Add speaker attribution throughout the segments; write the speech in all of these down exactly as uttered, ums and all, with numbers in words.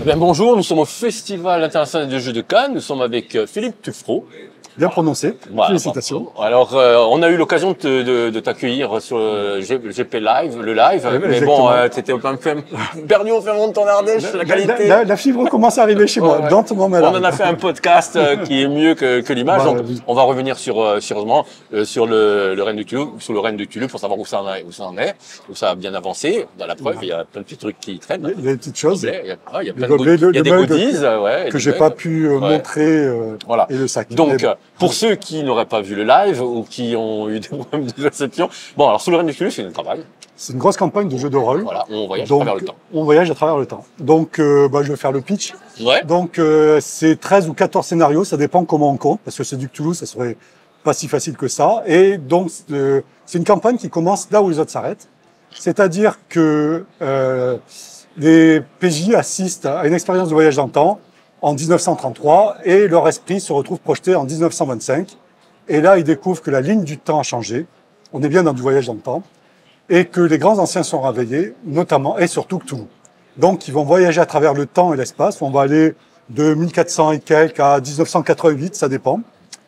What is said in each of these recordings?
Speaker 1: bien, bonjour, nous sommes au Festival international de jeux de Cannes. Nous sommes avec Philippe Tuffreau.
Speaker 2: Bien prononcé.
Speaker 1: Voilà,
Speaker 2: félicitations.
Speaker 1: bravo. Alors, euh, on a eu l'occasion de, de, de t'accueillir sur le G P Live, le live.
Speaker 2: Ouais,
Speaker 1: mais
Speaker 2: exactement.
Speaker 1: bon, euh, t'étais un peu perdu au fin fond de ton Ardèche, la, la qualité.
Speaker 2: La, la, la fibre commence à arriver chez moi,
Speaker 1: ouais, ouais.
Speaker 2: lentement mais
Speaker 1: On en a fait un podcast euh, qui est mieux que, que l'image.
Speaker 2: Bah,
Speaker 1: donc,
Speaker 2: oui.
Speaker 1: on va revenir sur, euh, sérieusement, euh, sur le, le Rennes de Cthulhu, sur le Rennes de Cthulhu pour savoir où ça en est, où ça en est, où ça a bien avancé. Dans la preuve, il y a plein de petits trucs qui traînent.
Speaker 2: Il y a des petites choses.
Speaker 1: Il y a, ah, il y a, plein
Speaker 2: le
Speaker 1: de
Speaker 2: gobelet,
Speaker 1: goodies. Il y a des
Speaker 2: mug
Speaker 1: goodies, ouais,
Speaker 2: que j'ai pas pu euh,
Speaker 1: ouais.
Speaker 2: montrer euh,
Speaker 1: voilà.
Speaker 2: et le sac.
Speaker 1: Donc,
Speaker 2: mais,
Speaker 1: pour ceux qui n'auraient pas vu le live ou qui ont eu des problèmes de réception, bon, alors sous le Rennes de Cthulhu, c'est une campagne.
Speaker 2: c'est une grosse campagne de jeux de rôle.
Speaker 1: Voilà, on voyage
Speaker 2: Donc,
Speaker 1: à travers le temps.
Speaker 2: On voyage à travers le temps. Donc, euh, bah, je vais faire le pitch.
Speaker 1: Ouais.
Speaker 2: Donc, euh, c'est treize ou quatorze scénarios, ça dépend comment on compte, parce que c'est du Cthulhu, ça serait pas si facile que ça. Et donc, euh, c'est une campagne qui commence là où les autres s'arrêtent. C'est-à-dire que euh, les P J assistent à une expérience de voyage dans le temps en mille neuf cent trente-trois et leur esprit se retrouve projeté en mille neuf cent vingt-cinq. Et là, ils découvrent que la ligne du temps a changé. On est bien dans du voyage dans le temps. Et que les grands anciens sont réveillés, notamment et surtout Cthulhu. Donc, ils vont voyager à travers le temps et l'espace. On va aller de mille quatre cents et quelques à mille neuf cent quatre-vingt-huit, ça dépend,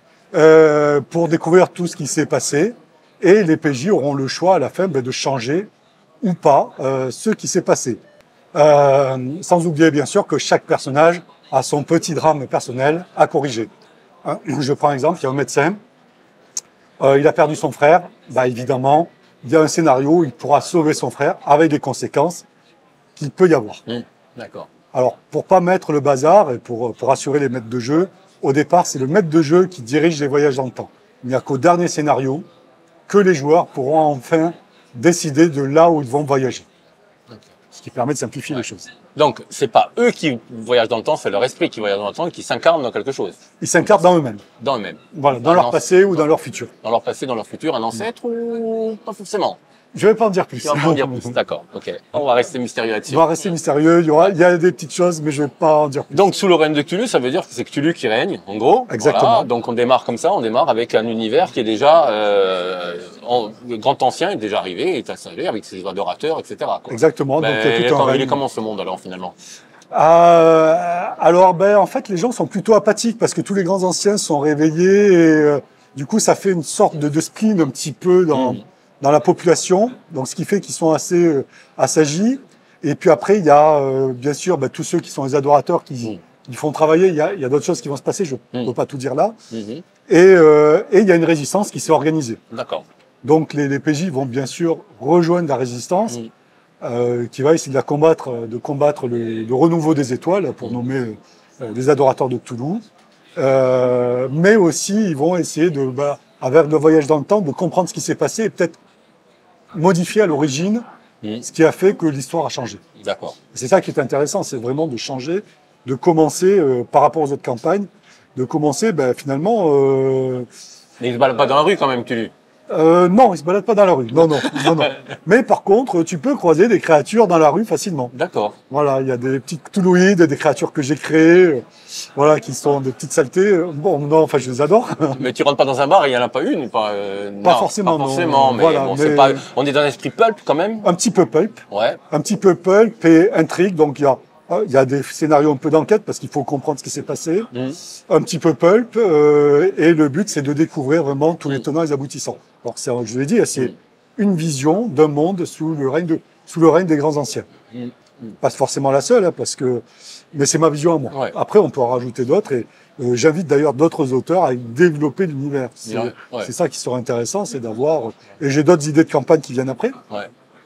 Speaker 2: euh, pour découvrir tout ce qui s'est passé. Et les P J auront le choix à la fin ben, de changer ou pas euh, ce qui s'est passé. Euh, sans oublier bien sûr que chaque personnage a son petit drame personnel à corriger. Hein, je prends un exemple, il y a un médecin, euh, il a perdu son frère, bah, évidemment, il y a un scénario où il pourra sauver son frère avec des conséquences qu'il peut y avoir.
Speaker 1: Mmh, d'accord.
Speaker 2: Alors, pour pas mettre le bazar et pour, pour assurer les maîtres de jeu, au départ, c'est le maître de jeu qui dirige les voyages dans le temps. Il n'y a qu'au dernier scénario que les joueurs pourront enfin décider de là où ils vont voyager. Okay. Ce qui permet de simplifier ouais. les choses.
Speaker 1: Donc, c'est pas eux qui voyagent dans le temps, c'est leur esprit qui voyage dans le temps et qui s'incarne dans quelque chose.
Speaker 2: Ils s'incarnent dans eux-mêmes.
Speaker 1: Dans eux-mêmes.
Speaker 2: Voilà, dans, dans leur passé ou dans leur futur.
Speaker 1: Dans leur passé, dans leur futur, un ancêtre ou pas forcément?
Speaker 2: Je vais pas en dire plus.
Speaker 1: Je vais pas en dire plus, d'accord. Ok. On va rester mystérieux là-dessus.
Speaker 2: On va rester mystérieux. Il y aura, il y a des petites choses, mais je vais pas en dire plus.
Speaker 1: Donc, sous le règne de Cthulhu, ça veut dire que c'est Cthulhu qui règne, en gros.
Speaker 2: Exactement.
Speaker 1: Voilà. Donc, on démarre comme ça. On démarre avec un univers qui est déjà, euh, en, le grand ancien est déjà arrivé, est installé avec ses adorateurs, et cetera quoi.
Speaker 2: Exactement.
Speaker 1: Ben,
Speaker 2: donc, il y a tout
Speaker 1: quand,
Speaker 2: un
Speaker 1: il est comment ce monde alors finalement?
Speaker 2: Euh, alors, ben, en fait, les gens sont plutôt apathiques parce que tous les grands anciens sont réveillés et euh, du coup, ça fait une sorte de, de spleen un petit peu dans, mmh. dans la population. Donc, ce qui fait qu'ils sont assez euh, assagis. Et puis après, il y a euh, bien sûr ben, tous ceux qui sont les adorateurs qui, mmh. qui font travailler. Il y a, il y a d'autres choses qui vont se passer. Je ne mmh. peux pas tout dire là. Mmh. Et, euh, et il y a une résistance qui s'est organisée.
Speaker 1: D'accord.
Speaker 2: Donc, les, les P J vont bien sûr rejoindre la résistance. Mmh. Euh, qui va essayer de la combattre, de combattre le, le renouveau des étoiles, pour nommer euh, les adorateurs de Cthulhu. Euh, mais aussi, ils vont essayer de, bah, avec le voyage dans le temps, de comprendre ce qui s'est passé et peut-être modifier à l'origine mmh. ce qui a fait que l'histoire a changé.
Speaker 1: D'accord.
Speaker 2: C'est ça qui est intéressant, c'est vraiment de changer, de commencer euh, par rapport aux autres campagnes, de commencer, ben, finalement. Euh...
Speaker 1: Mais ils se baladent pas dans la rue quand même, Cthulhu.
Speaker 2: Euh, non, ils se baladent pas dans la rue. Non, non, non, non. Mais par contre, tu peux croiser des créatures dans la rue facilement.
Speaker 1: D'accord.
Speaker 2: Voilà, il y a des petits cthulhuïdes, des créatures que j'ai créées, euh, voilà, qui sont des petites saletés. Bon, non, enfin, je les adore.
Speaker 1: Mais tu rentres pas dans un bar, il y en a pas une, pas, euh,
Speaker 2: pas
Speaker 1: non,
Speaker 2: forcément,
Speaker 1: pas forcément,
Speaker 2: non.
Speaker 1: mais
Speaker 2: Voilà,
Speaker 1: bon,
Speaker 2: mais...
Speaker 1: c'est pas, on est dans l'esprit pulp quand même.
Speaker 2: Un petit peu pulp.
Speaker 1: Ouais.
Speaker 2: Un petit peu pulp et intrigue. Donc il y a, il y a des scénarios un peu d'enquête parce qu'il faut comprendre ce qui s'est passé. Mmh. Un petit peu pulp euh, et le but c'est de découvrir vraiment tous les tenants et les aboutissants. Alors c'est, je l'ai dit, c'est mmh. une vision d'un monde sous le règne de, sous le règne des grands anciens. Mmh. Pas forcément la seule, hein, parce que, mais c'est ma vision à moi. Ouais. Après, on peut en rajouter d'autres et euh, j'invite d'ailleurs d'autres auteurs à développer l'univers. C'est, ouais. Ouais. c'est ça qui sera intéressant, c'est d'avoir. Et j'ai d'autres idées de campagne qui viennent après. Ouais.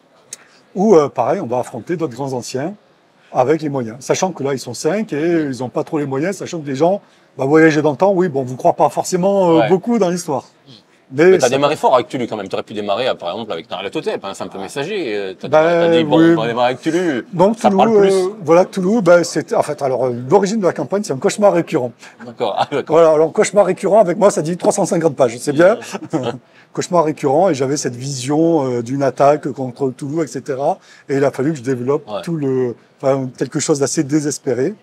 Speaker 2: Où, euh, pareil, on va affronter d'autres grands anciens avec les moyens. Sachant que là, ils sont cinq et ils n'ont pas trop les moyens, sachant que les gens bah, voyager dans le temps, oui, bon, vous ne croient pas forcément euh, ouais. beaucoup dans l'histoire.
Speaker 1: Mais, mais tu as démarré fort avec Cthulhu quand même. Tu aurais pu démarrer, par exemple, avec Nyarlathotep, un simple messager. Tu as
Speaker 2: ben,
Speaker 1: dit, bon,
Speaker 2: oui.
Speaker 1: on va démarrer avec Cthulhu.
Speaker 2: Donc,
Speaker 1: ça
Speaker 2: Cthulhu,
Speaker 1: parle plus.
Speaker 2: Euh, voilà, Cthulhu, ben, c'est, en fait, alors, l'origine de la campagne, c'est un cauchemar récurrent.
Speaker 1: D'accord. Ah, d'accord.
Speaker 2: Voilà, alors, cauchemar récurrent, avec moi, ça dit trois cent cinquante pages, c'est bien. Cauchemar récurrent, et j'avais cette vision euh, d'une attaque contre Cthulhu, et cetera. Et il a fallu que je développe ouais. tout le, enfin, quelque chose d'assez désespéré.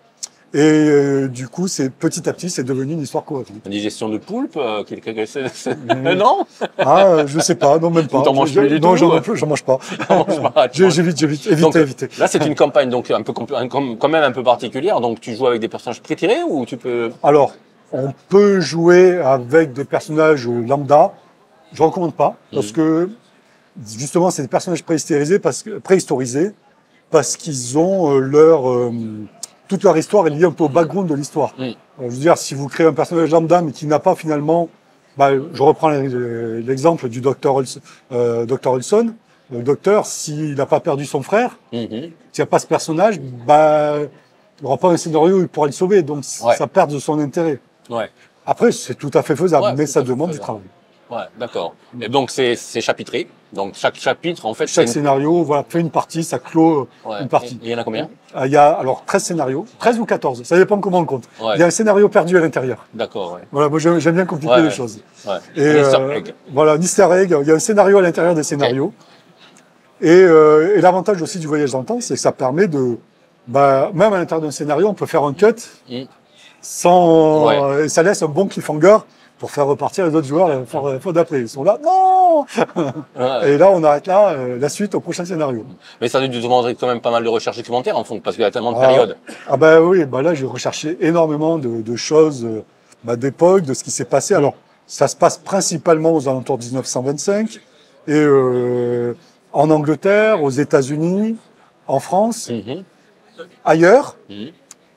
Speaker 2: Et euh, du coup, c'est petit à petit, c'est devenu une histoire cohérente.
Speaker 1: Une digestion de poulpe, euh, quelque- c'est- c'est- non?
Speaker 2: Ah, euh, je sais pas, non même pas.
Speaker 1: Ou t'en manges
Speaker 2: Je-
Speaker 1: plus du
Speaker 2: non,
Speaker 1: tout,
Speaker 2: j'en
Speaker 1: ouais.
Speaker 2: mange plus, j'en mange pas.
Speaker 1: T'en manges pas, tu
Speaker 2: J'ai-
Speaker 1: manges-
Speaker 2: J'évite, j'évite, éviter,
Speaker 1: Donc,
Speaker 2: éviter.
Speaker 1: là, c'est une campagne donc un peu compl- un com- quand même un peu particulière. Donc, tu joues avec des personnages prétirés ou tu peux.
Speaker 2: Alors, on peut jouer avec des personnages lambda. Je recommande pas parce
Speaker 1: Mhm.
Speaker 2: que justement, c'est des personnages préhistorisés parce que préhistorisés parce qu'ils ont euh, leur euh, toute leur histoire est liée un peu au background de l'histoire.
Speaker 1: Mhm.
Speaker 2: Euh, Je veux dire, si vous créez un personnage lambda mais qui n'a pas finalement, bah, je reprends l'exemple du docteur Olson, euh, docteur Olson. Le docteur, s'il n'a pas perdu son frère,
Speaker 1: Mhm.
Speaker 2: s'il n'y a pas ce personnage, bah, il n'y aura pas un scénario où il pourra le sauver. Donc,
Speaker 1: Ouais.
Speaker 2: ça perd de son intérêt.
Speaker 1: Ouais.
Speaker 2: Après, c'est tout à fait faisable,
Speaker 1: Ouais,
Speaker 2: mais
Speaker 1: tout
Speaker 2: ça
Speaker 1: à fait
Speaker 2: demande du
Speaker 1: faisable.
Speaker 2: travail.
Speaker 1: Ouais, d'accord. Et donc, c'est c'est chapitré. Donc, chaque chapitre, en fait,
Speaker 2: Chaque
Speaker 1: c'est une-
Speaker 2: scénario, voilà, fait une partie, ça clôt
Speaker 1: Ouais.
Speaker 2: une partie.
Speaker 1: Et il y en a combien?
Speaker 2: Ah, Il y a alors treize scénarios, treize ou quatorze, ça dépend comment on compte.
Speaker 1: Ouais.
Speaker 2: Il y a un scénario perdu à l'intérieur.
Speaker 1: D'accord, ouais.
Speaker 2: Voilà, moi j'aime j'aime bien compliquer
Speaker 1: Ouais,
Speaker 2: les
Speaker 1: ouais.
Speaker 2: choses.
Speaker 1: Ouais.
Speaker 2: Et
Speaker 1: Un easter
Speaker 2: euh,
Speaker 1: egg.
Speaker 2: voilà, un easter egg, il y a un scénario à l'intérieur des scénarios. Et, euh, et l'avantage aussi du voyage dans le temps, c'est que ça permet de, bah, même à l'intérieur d'un scénario, on peut faire un cut
Speaker 1: Mm.
Speaker 2: sans,
Speaker 1: Ouais.
Speaker 2: et ça laisse un bon cliffhanger pour faire repartir les autres joueurs la fois, la fois d'après. Ils sont là, non!
Speaker 1: Ouais.
Speaker 2: Et là, on arrête là, euh, la suite au prochain scénario.
Speaker 1: Mais ça a dû demander quand même pas mal de recherches documentaires en fond, parce qu'il y a tellement de
Speaker 2: Ah.
Speaker 1: périodes.
Speaker 2: Ah bah oui, bah là j'ai recherché énormément de, de choses euh, bah, d'époque, de ce qui s'est passé. Alors ça se passe principalement aux alentours de dix-neuf cent vingt-cinq et euh, en Angleterre, aux États-Unis, en France,
Speaker 1: Mhm.
Speaker 2: ailleurs
Speaker 1: Mhm.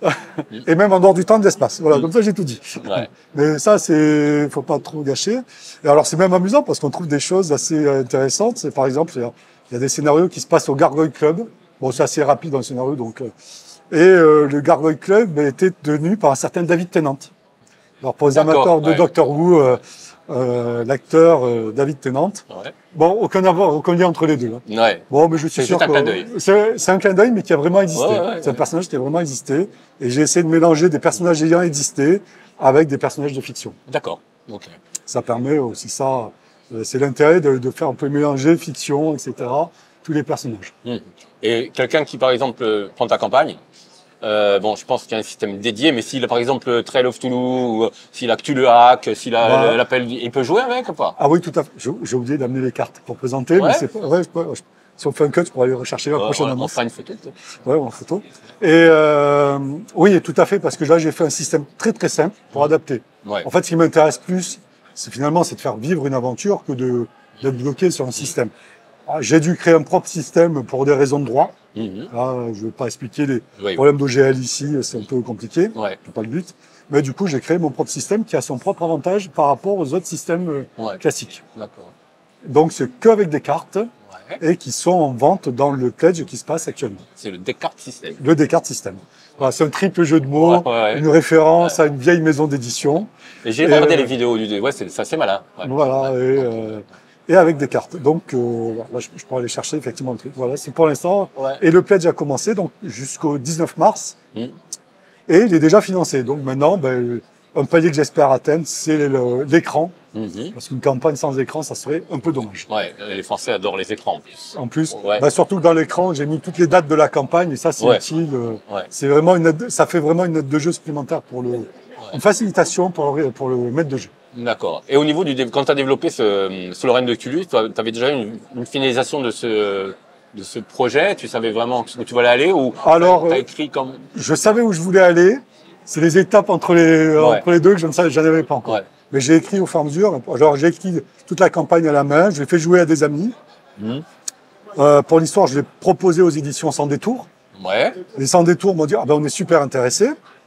Speaker 2: et même en dehors du temps et de l'espace. Voilà, comme ça j'ai tout dit.
Speaker 1: Ouais.
Speaker 2: Mais ça c'est, faut pas trop gâcher. Et alors c'est même amusant parce qu'on trouve des choses assez intéressantes. C'est par exemple, il y a- il y a des scénarios qui se passent au Gargoyle Club. Bon, c'est assez rapide dans le scénario, donc. euh, Et euh, le Gargoyle Club a été tenu par un certain David Tennant. Alors pour les
Speaker 1: D'accord,
Speaker 2: amateurs de
Speaker 1: ouais.
Speaker 2: Doctor Who, euh, euh, l'acteur euh, David Tennant.
Speaker 1: Ouais.
Speaker 2: Bon, aucun, avoir, aucun lien entre les deux. hein.
Speaker 1: Ouais.
Speaker 2: Bon, mais je suis
Speaker 1: C'est
Speaker 2: sûr
Speaker 1: juste un
Speaker 2: que
Speaker 1: clin d'œil.
Speaker 2: c'est c'est un clin d'œil, mais qui a vraiment existé.
Speaker 1: Ouais, ouais, ouais.
Speaker 2: c'est un personnage qui a vraiment existé. Et j'ai essayé de mélanger des personnages ayant existé avec des personnages de fiction.
Speaker 1: D'accord. Ok.
Speaker 2: Ça permet aussi ça. euh, C'est l'intérêt de, de faire un peu mélanger fiction, et cetera. Tous les personnages.
Speaker 1: Mhm. Et quelqu'un qui, par exemple, euh, prend ta campagne, euh, bon, je pense qu'il y a un système dédié, mais s'il a, par exemple, Trail of Toulouse, ou euh, s'il a Cthulhu Hack, s'il a
Speaker 2: Bah.
Speaker 1: l'appel, il peut jouer avec ou pas?
Speaker 2: Ah oui, tout à fait. J'ai j'ai oublié d'amener les cartes pour présenter,
Speaker 1: Ouais.
Speaker 2: mais c'est pas. Ouais, je peux- je- si on fait un cut, je pourrais aller rechercher la
Speaker 1: Ouais,
Speaker 2: prochaine
Speaker 1: on, on
Speaker 2: annonce.
Speaker 1: fera une photo. peut-être.
Speaker 2: Ouais, en photo. Et euh, oui, tout à fait, parce que là, j'ai fait un système très très simple pour adapter.
Speaker 1: Ouais.
Speaker 2: En fait, ce qui m'intéresse plus, c'est finalement, c'est de faire vivre une aventure que de d'être bloqué sur un système. Ah, j'ai dû créer un propre système pour des raisons de droit.
Speaker 1: Mhm.
Speaker 2: Là, je ne vais pas expliquer les
Speaker 1: Oui.
Speaker 2: problèmes d'O G L ici, c'est un peu compliqué.
Speaker 1: Ouais.
Speaker 2: C'est pas le but. Mais du coup, j'ai créé mon propre système qui a son propre avantage par rapport aux autres systèmes euh,
Speaker 1: Ouais.
Speaker 2: classiques.
Speaker 1: D'accord.
Speaker 2: Donc, c'est qu'avec des cartes
Speaker 1: Ouais.
Speaker 2: et qui sont en vente dans le pledge qui se passe actuellement.
Speaker 1: C'est le Descartes système.
Speaker 2: Le Descartes System. Voilà, c'est un triple jeu de mots,
Speaker 1: Ouais, ouais, ouais.
Speaker 2: une référence à une vieille maison d'édition.
Speaker 1: Et j'ai
Speaker 2: Et,
Speaker 1: regardé
Speaker 2: euh,
Speaker 1: les vidéos du, ouais, c'est, ça c'est malin. Ouais.
Speaker 2: Voilà, et, euh, et avec des cartes. Donc, euh, là, je, je pourrais aller chercher effectivement le truc. Voilà, c'est pour l'instant.
Speaker 1: Ouais.
Speaker 2: Et le pledge a commencé donc jusqu'au dix-neuf mars.
Speaker 1: Mm.
Speaker 2: Et il est déjà financé. Donc maintenant, ben, un palier que j'espère atteindre, c'est le- l'écran.
Speaker 1: Mhm.
Speaker 2: Parce qu'une campagne sans écran, ça serait un peu dommage.
Speaker 1: Ouais, les Français adorent les écrans en plus.
Speaker 2: En plus,
Speaker 1: Ouais.
Speaker 2: bah, surtout que dans l'écran, j'ai mis toutes les dates de la campagne et ça, c'est
Speaker 1: Ouais.
Speaker 2: utile. euh,
Speaker 1: Ouais.
Speaker 2: C'est vraiment une aide- ça fait vraiment une aide de jeu supplémentaire pour le, une facilitation pour le, pour le maître de jeu.
Speaker 1: D'accord. Et au niveau du, dé- quand tu as développé ce, ce Lorraine de Cthulhu, tu avais déjà une, une finalisation de ce, de ce projet? Tu savais vraiment où tu voulais aller ou
Speaker 2: Alors,
Speaker 1: tu as
Speaker 2: euh,
Speaker 1: écrit comme.
Speaker 2: Je savais où je voulais aller. C'est les étapes entre les,
Speaker 1: Ouais.
Speaker 2: entre les deux que je ne savais, j'en avais pas encore.
Speaker 1: Ouais.
Speaker 2: Mais j'ai écrit au fur et à mesure. Alors, j'ai écrit toute la campagne à la main. Je l'ai fait jouer à des amis.
Speaker 1: Mhm.
Speaker 2: Euh, pour l'histoire, je l'ai proposé aux éditions Sans Détour.
Speaker 1: Ouais.
Speaker 2: Les Sans Détour m'ont dit, ah ben, on est super intéressés.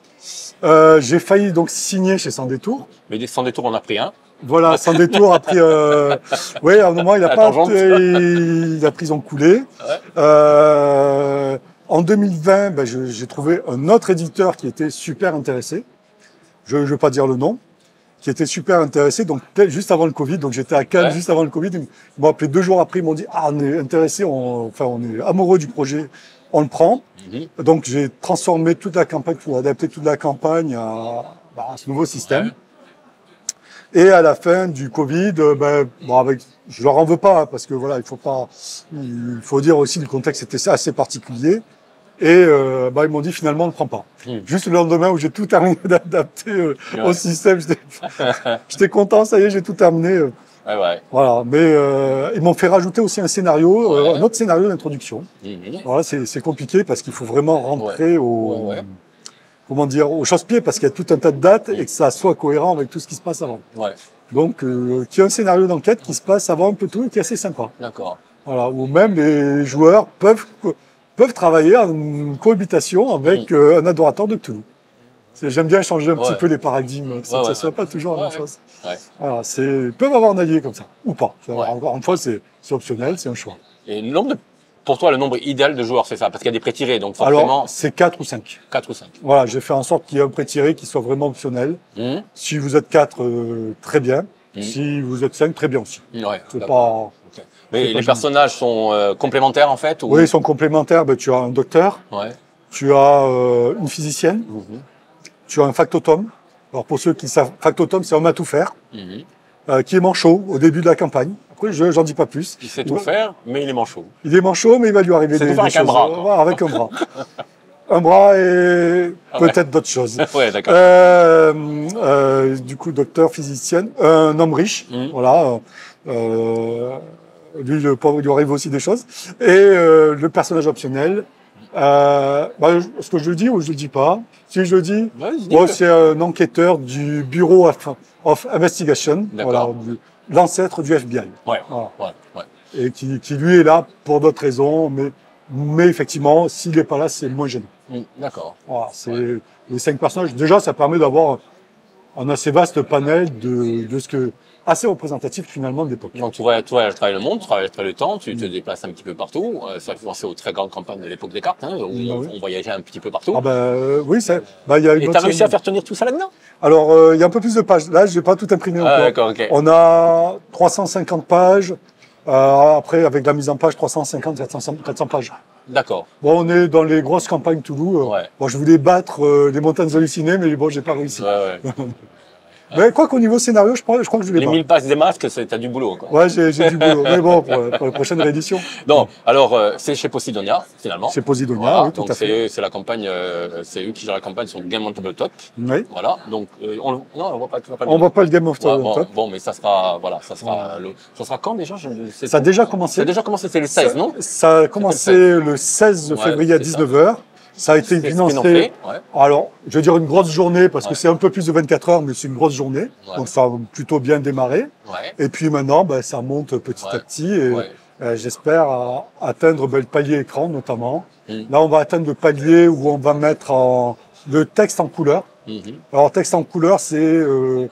Speaker 2: Euh, j'ai failli donc signer chez Sans Détour.
Speaker 1: Mais des- sans détour, on a pris un.
Speaker 2: Voilà, Sans Détour a pris, euh, oui, à un moment, il a
Speaker 1: La
Speaker 2: pas,
Speaker 1: tangente.
Speaker 2: il a pris son coulé.
Speaker 1: Ouais.
Speaker 2: Euh, en deux mille vingt, ben, je- j'ai trouvé un autre éditeur qui était super intéressé. Je ne vais pas dire le nom, qui était super intéressé, donc peut-être juste avant le Covid, donc j'étais à Cannes
Speaker 1: Ouais.
Speaker 2: juste avant le Covid, ils m'ont appelé deux jours après, ils m'ont dit, ah, on est intéressé, on, enfin, on est amoureux du projet, on le prend.
Speaker 1: Mhm.
Speaker 2: Donc j'ai transformé toute la campagne, pour adapter toute la campagne à, bah, à ce nouveau système.
Speaker 1: Ouais.
Speaker 2: Et à la fin du Covid, euh, ben, bon, avec, je leur en veux pas, hein, parce que voilà, il faut pas, il faut dire aussi le contexte était assez particulier. Et euh, bah, ils m'ont dit finalement, on ne prend pas.
Speaker 1: Mm.
Speaker 2: Juste le lendemain où j'ai tout terminé d'adapter euh,
Speaker 1: Ouais.
Speaker 2: au système, j'étais j'étais content, ça y est, j'ai tout terminé. euh.
Speaker 1: Ouais, ouais.
Speaker 2: Voilà, mais euh, ils m'ont fait rajouter aussi un scénario,
Speaker 1: Ouais.
Speaker 2: euh, un autre scénario d'introduction.
Speaker 1: Mhm.
Speaker 2: Voilà, c'est c'est compliqué parce qu'il faut vraiment rentrer au,
Speaker 1: Ouais, ouais.
Speaker 2: comment dire, au chausse-pied parce qu'il y a tout un tas de dates et que ça soit cohérent avec tout ce qui se passe avant.
Speaker 1: Ouais,
Speaker 2: Donc, euh, qui a un scénario d'enquête qui se passe avant un peu tout et qui est assez sympa.
Speaker 1: d'accord.
Speaker 2: Voilà, où même les joueurs peuvent peuvent travailler en cohabitation avec
Speaker 1: Mm.
Speaker 2: euh, un adorateur de Cthulhu. C'est- J'aime bien changer un
Speaker 1: Ouais.
Speaker 2: petit peu les paradigmes, que ça
Speaker 1: Ouais,
Speaker 2: ne
Speaker 1: ouais.
Speaker 2: soit pas toujours la
Speaker 1: Ouais,
Speaker 2: même chose.
Speaker 1: Ouais.
Speaker 2: Voilà, c'est ils peuvent avoir un allié comme ça ou pas.
Speaker 1: Ouais.
Speaker 2: Encore une fois, c'est c'est optionnel, c'est un choix.
Speaker 1: Et le nombre de, pour toi, le nombre idéal de joueurs, c'est ça? Parce qu'il y a des pré-tirés, donc
Speaker 2: Alors,
Speaker 1: forcément,
Speaker 2: c'est quatre ou cinq.
Speaker 1: quatre ou cinq.
Speaker 2: Voilà, j'ai fait en sorte qu'il y ait un pré-tiré qui soit vraiment optionnel.
Speaker 1: Mhm.
Speaker 2: Si vous êtes quatre, euh, très bien.
Speaker 1: Mm.
Speaker 2: Si vous êtes cinq, très bien aussi.
Speaker 1: Ouais,
Speaker 2: C'est
Speaker 1: d'accord.
Speaker 2: pas...
Speaker 1: Ok. Mais
Speaker 2: c'est pas
Speaker 1: les personnages sont euh, complémentaires, en fait? Ou...
Speaker 2: Oui, ils sont complémentaires. Ben, tu as un docteur,
Speaker 1: Ouais.
Speaker 2: tu as euh, une physicienne,
Speaker 1: Mhm.
Speaker 2: tu as un factotum. Alors pour ceux qui savent, factotum, c'est un homme à tout faire,
Speaker 1: Mhm.
Speaker 2: euh, qui est manchot au début de la campagne. Après, je j'en dis pas plus.
Speaker 1: Il sait
Speaker 2: Il
Speaker 1: tout
Speaker 2: va-
Speaker 1: faire, mais il est manchot.
Speaker 2: Il est manchot, mais il va lui arriver
Speaker 1: Il sait
Speaker 2: des,
Speaker 1: tout faire
Speaker 2: des
Speaker 1: avec un
Speaker 2: choses.
Speaker 1: bras, quoi.
Speaker 2: Voilà, avec un bras. Un bras et
Speaker 1: Ah ouais.
Speaker 2: peut-être d'autres choses.
Speaker 1: Ouais, d'accord.
Speaker 2: Euh, euh, du coup, docteur, physicienne, un homme riche,
Speaker 1: Mhm.
Speaker 2: voilà. Euh, lui, le pauvre, il lui arrive aussi des choses. Et euh, le personnage optionnel, euh, bah, je- est-ce que je le dis ou je le dis pas? Si je le dis,
Speaker 1: Vas-y,
Speaker 2: bon,
Speaker 1: dis-le.
Speaker 2: c'est un enquêteur du Bureau of, of Investigation,
Speaker 1: D'accord.
Speaker 2: voilà, du- l'ancêtre du F B I,
Speaker 1: Ouais,
Speaker 2: voilà.
Speaker 1: ouais, ouais.
Speaker 2: Et qui, qui lui est là pour d'autres raisons, mais, mais effectivement, s'il n'est pas là, c'est moins gênant.
Speaker 1: Mhm. D'accord.
Speaker 2: Voilà, c'est
Speaker 1: Ouais.
Speaker 2: les cinq personnages. Déjà, ça permet d'avoir un assez vaste panel de, de ce que assez représentatif finalement de l'époque.
Speaker 1: Donc, tu voyages, tu voyages travailler le monde, tu travailles le temps, tu te déplaces un petit peu partout. Euh, ça fait penser aux très grandes campagnes de l'époque des cartes, hein, où
Speaker 2: Ah
Speaker 1: on,
Speaker 2: oui.
Speaker 1: on voyageait un petit peu partout.
Speaker 2: Ah ben euh, oui, ça, bah, il y a une
Speaker 1: Et
Speaker 2: autre
Speaker 1: t'as réussi
Speaker 2: scène.
Speaker 1: à faire tenir tout ça là-dedans?
Speaker 2: Alors, euh, il y a un peu plus de pages. Là, je n'ai pas tout imprimé
Speaker 1: Ah,
Speaker 2: encore.
Speaker 1: d'accord, ok.
Speaker 2: On a trois cent cinquante pages. Euh, après, avec la mise en page, trois cent cinquante, quatre cents, quatre cents pages.
Speaker 1: D'accord.
Speaker 2: Bon, on est dans les grosses campagnes Toulouse. Euh,
Speaker 1: Ouais.
Speaker 2: Bon, je voulais battre euh, les montagnes hallucinées, mais bon, j'ai pas réussi.
Speaker 1: Ouais, ouais.
Speaker 2: Mais quoi qu'au niveau scénario, je crois, je crois que je vais
Speaker 1: Les
Speaker 2: pas.
Speaker 1: mille pages des masques, c'est- t'as du boulot, quoi.
Speaker 2: Ouais, j'ai j'ai du boulot. Mais bon, pour, pour la prochaine réédition.
Speaker 1: Non, alors euh, c'est chez Posidonia, finalement.
Speaker 2: C'est Posidonia,
Speaker 1: Voilà,
Speaker 2: oui, tout
Speaker 1: donc
Speaker 2: à fait.
Speaker 1: c'est eux, c'est la campagne, euh, c'est eux qui gèrent la campagne sur le Game on Tabletop.
Speaker 2: Oui.
Speaker 1: Voilà, donc euh, on, non, on voit pas, tu vas pas le
Speaker 2: On
Speaker 1: dire.
Speaker 2: voit pas le Game of
Speaker 1: Ouais,
Speaker 2: Thrones.
Speaker 1: bon, bon, mais ça sera, voilà, ça sera, le, ça sera quand déjà? Je, c'est-
Speaker 2: Ça a déjà
Speaker 1: Ça
Speaker 2: commencé.
Speaker 1: a déjà commencé, c'est le seize, non?
Speaker 2: Ça a commencé le seize
Speaker 1: Ouais,
Speaker 2: février à
Speaker 1: c'est ça.
Speaker 2: dix-neuf heures. Ça a été
Speaker 1: C'est ce qu'ils ont
Speaker 2: financé.
Speaker 1: fait, ouais.
Speaker 2: Alors, je veux dire une grosse journée parce
Speaker 1: Ouais.
Speaker 2: que c'est un peu plus de vingt-quatre heures, mais c'est une grosse journée.
Speaker 1: Ouais.
Speaker 2: Donc ça a plutôt bien démarré.
Speaker 1: Ouais.
Speaker 2: Et puis maintenant, ben, ça monte petit
Speaker 1: Ouais.
Speaker 2: à petit. Et
Speaker 1: Ouais.
Speaker 2: euh, j'espère à- atteindre ben, le palier écran notamment.
Speaker 1: Mm.
Speaker 2: Là, on va atteindre le palier où on va mettre en, le texte en couleur.
Speaker 1: Mhm.
Speaker 2: Alors, texte en couleur, c'est. Euh,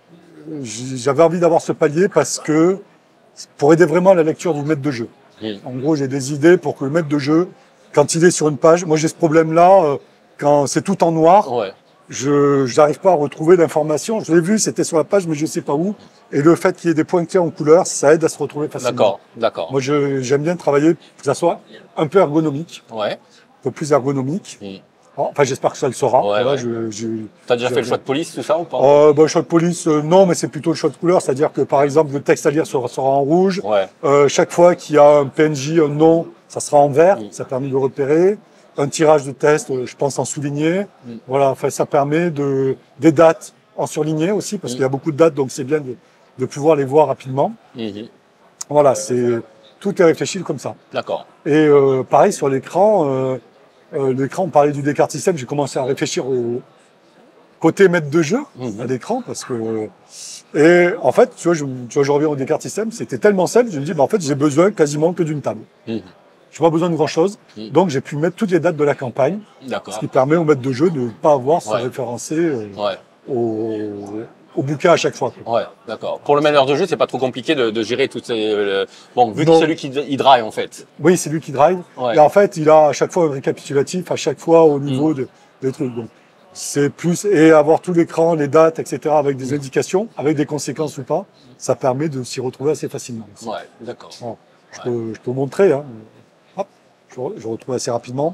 Speaker 2: j- J'avais envie d'avoir ce palier parce que pour aider vraiment la lecture du maître de jeu.
Speaker 1: Mm.
Speaker 2: En gros, j'ai des idées pour que le maître de jeu, quand il est sur une page, moi j'ai ce problème-là, euh, quand c'est tout en noir,
Speaker 1: Ouais.
Speaker 2: je n'arrive pas à retrouver l'information. Je l'ai vu, c'était sur la page, mais je ne sais pas où. Et le fait qu'il y ait des pointillés en couleur, ça aide à se retrouver facilement.
Speaker 1: D'accord, d'accord.
Speaker 2: Moi, je- j'aime bien travailler que ça soit un peu ergonomique,
Speaker 1: Ouais.
Speaker 2: un peu plus ergonomique.
Speaker 1: Mm.
Speaker 2: Enfin, j'espère que ça le sera.
Speaker 1: Ouais,
Speaker 2: Voilà,
Speaker 1: ouais.
Speaker 2: je- je-
Speaker 1: T'as déjà
Speaker 2: je-
Speaker 1: fait le choix de police, tout ça, ou pas?
Speaker 2: Euh, bah, choix de police, euh, non, mais c'est plutôt le choix de couleur. C'est-à-dire que, par exemple, le texte à lire sera, sera en rouge.
Speaker 1: Ouais.
Speaker 2: Euh, chaque fois qu'il y a un P N J, un nom, ça sera en vert.
Speaker 1: Mm.
Speaker 2: Ça permet de repérer. Un tirage de test, euh, je pense en souligné.
Speaker 1: Mm.
Speaker 2: Voilà, enfin, ça permet de des dates en surligné aussi, parce
Speaker 1: Mm.
Speaker 2: qu'il y a beaucoup de dates, donc c'est bien de, de pouvoir les voir rapidement.
Speaker 1: Mhm.
Speaker 2: Voilà, c'est tout est réfléchi comme ça.
Speaker 1: D'accord.
Speaker 2: Et euh, pareil sur l'écran, euh, euh, l'écran, on parlait du Descartes System, j'ai commencé à réfléchir au côté maître de jeu
Speaker 1: Mhm.
Speaker 2: à l'écran, parce que et en fait, tu vois, je, tu vois, je reviens au Descartes System, c'était tellement simple, je me dis, bah, en fait, j'ai besoin quasiment que d'une table.
Speaker 1: Mhm.
Speaker 2: Je n'ai pas besoin de grand chose,
Speaker 1: Mhm.
Speaker 2: donc j'ai pu mettre toutes les dates de la campagne,
Speaker 1: D'accord.
Speaker 2: ce qui permet au maître de jeu de ne pas avoir à se
Speaker 1: Ouais.
Speaker 2: référencer euh,
Speaker 1: Ouais.
Speaker 2: au, au bouquin à chaque fois. quoi.
Speaker 1: Ouais, d'accord. Pour le meneur de jeu, c'est pas trop compliqué de, de gérer toutes ces. euh, Bon, vu que
Speaker 2: Non.
Speaker 1: c'est lui qui il drive en fait.
Speaker 2: Oui, c'est lui qui drive.
Speaker 1: Ouais.
Speaker 2: Et en fait, il a à chaque fois un récapitulatif, à chaque fois au niveau de, des trucs. Donc, c'est plus, et avoir tout l'écran, les dates, et cetera, avec des indications, avec des conséquences ou pas, ça permet de s'y retrouver assez facilement. aussi.
Speaker 1: Ouais, d'accord.
Speaker 2: Bon, je, peux, je peux vous montrer. Hein. Hop, je, re- je retrouve assez rapidement.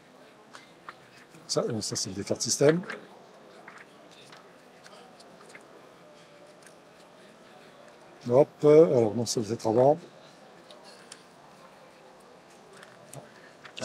Speaker 2: Ça, euh, ça c'est le Descartes System. Hop, euh, alors non, ça vous êtes avant.
Speaker 1: Ah,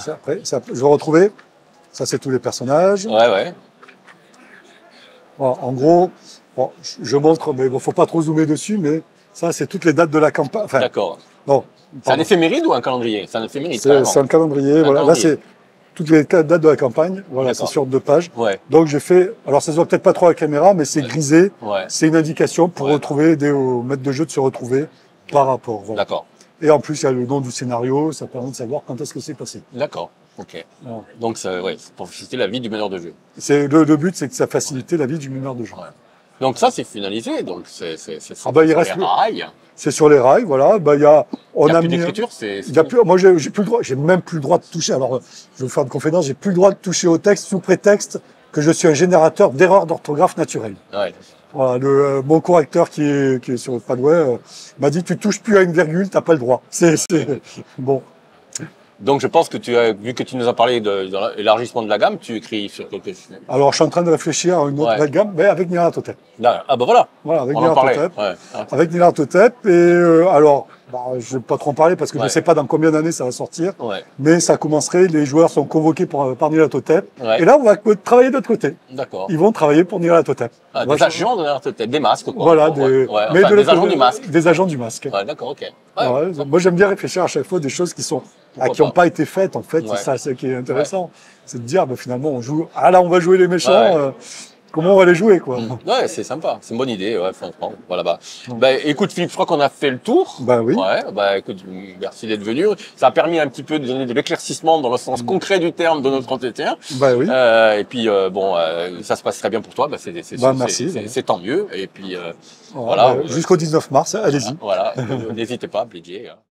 Speaker 2: ça, après, ça, je vais retrouver. Ça, c'est tous les personnages.
Speaker 1: Ouais, ouais.
Speaker 2: Bon, en gros, bon, je, je montre, mais bon, faut pas trop zoomer dessus, mais ça, c'est toutes les dates de la campagne. Enfin,
Speaker 1: D'accord.
Speaker 2: non.
Speaker 1: C'est un éphéméride ou un calendrier? C'est un éphéméride,
Speaker 2: C'est
Speaker 1: carrément.
Speaker 2: c'est un calendrier.
Speaker 1: Un
Speaker 2: Voilà.
Speaker 1: calendrier.
Speaker 2: Là, c'est toutes les dates de la campagne. Voilà, c'est
Speaker 1: D'accord.
Speaker 2: sur deux pages.
Speaker 1: Ouais,
Speaker 2: Donc, j'ai fait. Alors, ça se voit peut-être pas trop à la caméra, mais c'est
Speaker 1: Ouais.
Speaker 2: grisé.
Speaker 1: ouais.
Speaker 2: C'est une indication pour
Speaker 1: Ouais.
Speaker 2: retrouver, aider au maître de jeu de se retrouver par rapport. Voilà.
Speaker 1: D'accord.
Speaker 2: Et en plus, il y a le nom du scénario. Ça permet de savoir quand est-ce que c'est passé.
Speaker 1: D'accord. Ok.
Speaker 2: Voilà.
Speaker 1: Donc, ça, ouais, c'est pour faciliter la vie du meneur de jeu.
Speaker 2: C'est le, le but, c'est que ça facilite la vie du meneur de jeu.
Speaker 1: Ouais. Donc ça, c'est finalisé. Donc c'est c'est c'est
Speaker 2: Ah bah, il
Speaker 1: sur
Speaker 2: reste
Speaker 1: les
Speaker 2: le-
Speaker 1: rails.
Speaker 2: C'est sur les rails, voilà. Bah, il y a, on
Speaker 1: Il n'y a
Speaker 2: a
Speaker 1: plus
Speaker 2: mis.
Speaker 1: d'écriture. C'est.
Speaker 2: Il y a plus, moi, j'ai j'ai plus le droit, j'ai même plus le droit de toucher. Alors, euh, je vais vous faire une confidence, j'ai plus le droit de toucher au texte sous prétexte que je suis un générateur d'erreurs d'orthographe naturelles.
Speaker 1: Ouais.
Speaker 2: Voilà, le, euh, mon correcteur qui est, qui est sur le Padway euh, m'a dit, tu touches plus à une virgule, t'as pas le droit. C'est, c'est, bon.
Speaker 1: Donc je pense que tu as vu que tu nous as parlé de, de l'élargissement de la gamme, tu écris sur quelque chose.
Speaker 2: Alors, je suis en train de réfléchir à une autre
Speaker 1: Ouais.
Speaker 2: gamme, mais avec Nyarlathotep.
Speaker 1: Là, ah bah voilà.
Speaker 2: Voilà, avec
Speaker 1: On en parlait.
Speaker 2: Nyarlathotep.
Speaker 1: Ouais. Ah,
Speaker 2: Avec Nyarlathotep. Et, euh, alors, bah, je vais pas trop en parler parce que
Speaker 1: Ouais.
Speaker 2: je sais pas dans combien d'années ça va sortir.
Speaker 1: Ouais.
Speaker 2: Mais ça commencerait, les joueurs sont convoqués pour, par Nyarlathotep.
Speaker 1: Ouais.
Speaker 2: Et là, on va travailler de l'autre côté.
Speaker 1: D'accord.
Speaker 2: Ils vont travailler pour Nyarlathotep.
Speaker 1: Ah,
Speaker 2: Moi,
Speaker 1: des
Speaker 2: je-
Speaker 1: agents de l'Artotep, des masques, quoi.
Speaker 2: Voilà,
Speaker 1: Ouais,
Speaker 2: des,
Speaker 1: ouais.
Speaker 2: mais
Speaker 1: Enfin,
Speaker 2: de
Speaker 1: des
Speaker 2: l'autre
Speaker 1: agents
Speaker 2: côté,
Speaker 1: du masque.
Speaker 2: Des agents du masque.
Speaker 1: Ouais, d'accord, ok. Ouais,
Speaker 2: Ouais,
Speaker 1: ça-
Speaker 2: moi, j'aime bien réfléchir à chaque fois des choses qui sont, ah,
Speaker 1: Pourquoi
Speaker 2: qui n'ont
Speaker 1: pas.
Speaker 2: pas été faites, en fait.
Speaker 1: Ouais.
Speaker 2: C'est ça, c'est qui est intéressant. C'est de dire, bah, finalement, on joue, ah là, on va jouer les méchants,
Speaker 1: Ouais.
Speaker 2: euh, comment on va les jouer, quoi.
Speaker 1: Ouais, c'est sympa, c'est une bonne idée, ouais, franchement. Voilà, bah.
Speaker 2: Mm.
Speaker 1: Bah, écoute, Philippe, je crois qu'on a fait le tour.
Speaker 2: Bah oui.
Speaker 1: Ouais, bah, écoute, merci d'être venu. Ça a permis un petit peu de donner de l'éclaircissement dans le sens concret du terme de notre entretien.
Speaker 2: Bah oui.
Speaker 1: Euh, et puis, euh, bon, euh, ça se passe très bien pour toi, bah, c'est, c'est,
Speaker 2: Bah,
Speaker 1: c'est-
Speaker 2: merci,
Speaker 1: c'est,
Speaker 2: bah.
Speaker 1: c'est tant mieux. Et puis, euh,
Speaker 2: Voilà,
Speaker 1: voilà.
Speaker 2: bah, jusqu'au dix-neuf mars, allez-y.
Speaker 1: voilà, n'hésitez pas à plaider. Hein.